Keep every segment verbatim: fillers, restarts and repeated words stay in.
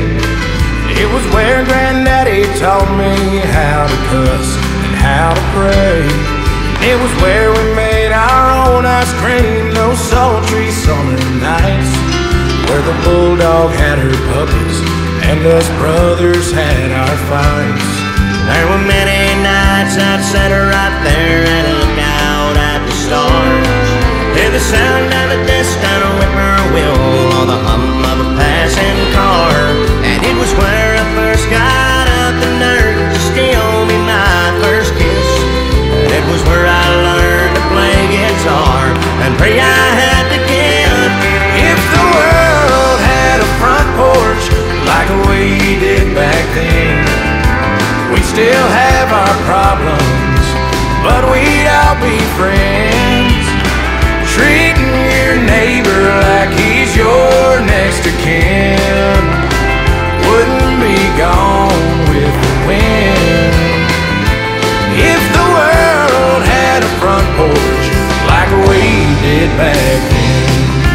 It was where Granddaddy taught me how to cuss and how to pray. It was where we made our own ice cream those sultry summer nights, where the bulldog had her puppies and us brothers had our fights. There were many nights I'd sit right there and look out at the stars, hear the sound of a distant whippoorwill or the hum of a passing car. And it was where I first got up the nerve to steal me my first kiss. And it was where I learned to play guitar and pray I had the gift. If the world had a front porch like we did back then, we'd still have our problems, but we'd all be friends. Treating your neighbor like he's your next of kin wouldn't be gone with the wind. If the world had a front porch like we did back then.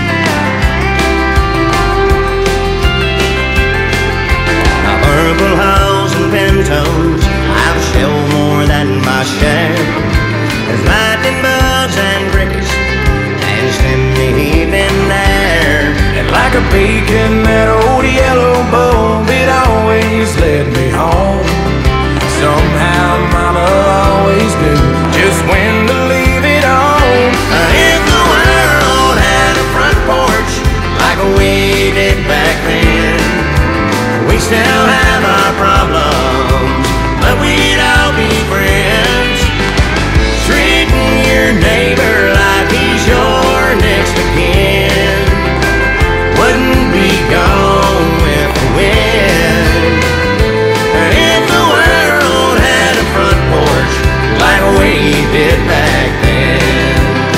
Now purple hoes and pintos, I've shelved more than my share. There's lightning bugs and crickets danced in the evening air. And like a beacon, that old yellow bulb, it always led me home. Somehow Mama always knew just when to leave it on. If the world had a front porch like we did back then, we still have our problems, but we'd all be friends. Treating your neighbor like he's your next of kin wouldn't be gone with the wind. And if the world had a front porch like we did back then,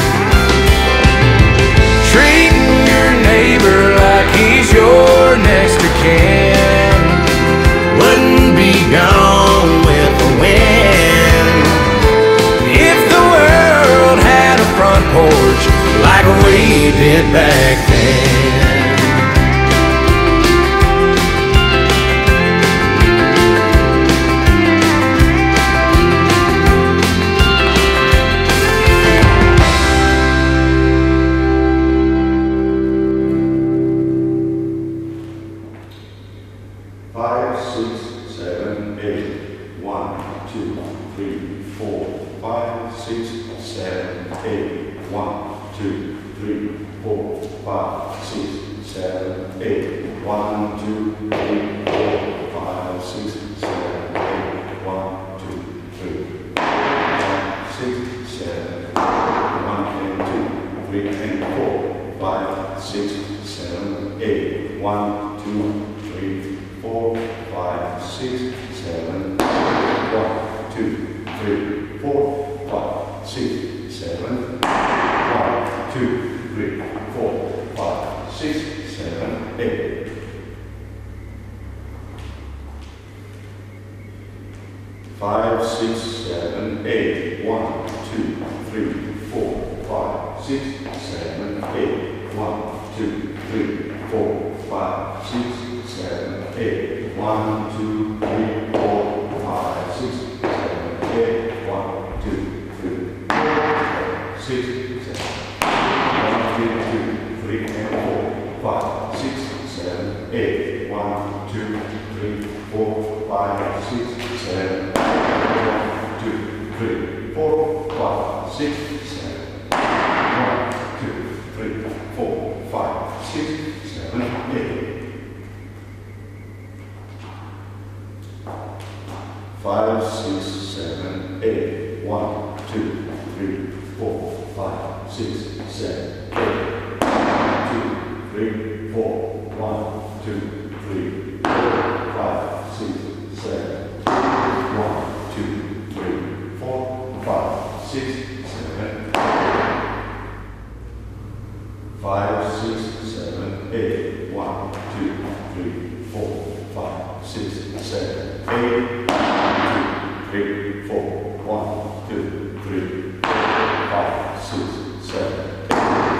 Treating your neighbor like he's your next of kin wouldn't be gone with the wind. if the world had a front porch like we did back then. Five, six, seven, eight. One, two, three, four. Five, six, seven, eight. One, two, three, four. Five, six, seven, eight. One, two, three, four. Five, six, seven, eight. One, two, three. Five, six, seven. One and two, three and four. Five, six, seven, eight. One, two, three, four, five, six, seven, one, two, three, four, five, six, seven, one, two, three, four, five, six, seven, eight. Five, six, seven, eight. One, two, three, four, five, six, seven, eight. One, two, three, four, five, six, seven, eight. One, two, three, four, five, six, seven, eight. One, two, three, four, six, seven. One, two, two, three, and four, five, six, seven, eight. One, two, three, four, five, six, seven. One, two, three, four, five, six, seven. One, two, three, four, five, six, seven, eight. Five, six, seven, eight. One, two, three, four, five, six, seven, eight. One, two, three, four. One, two, three, four, five, six, seven. One, two, three, four, five, six, seven. Five, six, seven, eight. One, two, three, four, five, six, seven, eight. Three, four, one, two, three, four, five, six, seven, eight.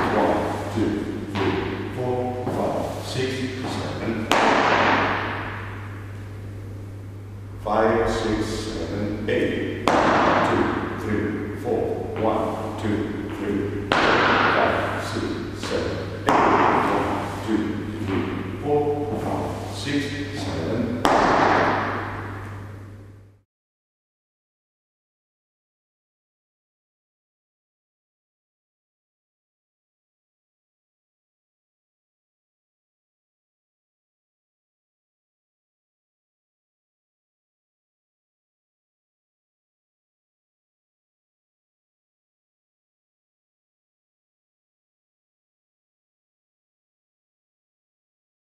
six, seven, eight. One, two, three, four. One, two, three, five, six, seven, eight. One, two, three, four, five, six, seven.